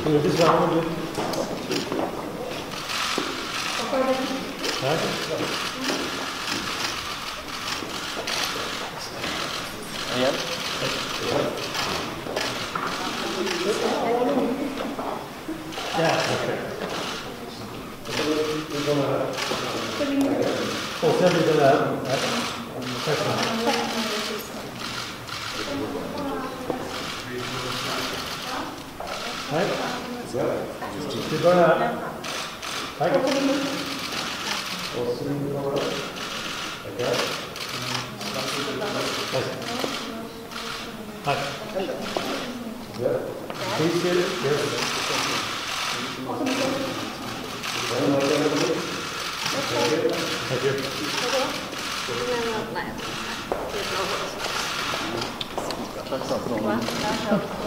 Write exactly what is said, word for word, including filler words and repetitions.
This round will Igen. Yeah, okay. Och sen blir det där. Nej. Vi börjar här. Tack. Och så några. Tackar. Tack. Please here. Yes. Thank you. Tack så mycket.